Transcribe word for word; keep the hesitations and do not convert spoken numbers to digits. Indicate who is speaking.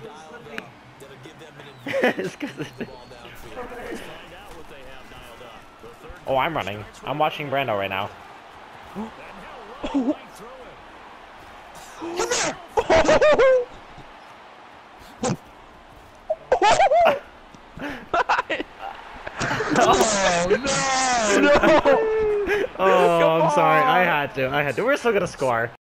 Speaker 1: It's 'cause it- Oh, I'm running. I'm watching Brando right now.
Speaker 2: Oh no!
Speaker 1: No! Oh, I'm sorry. I had to. I had to. We're still gonna score.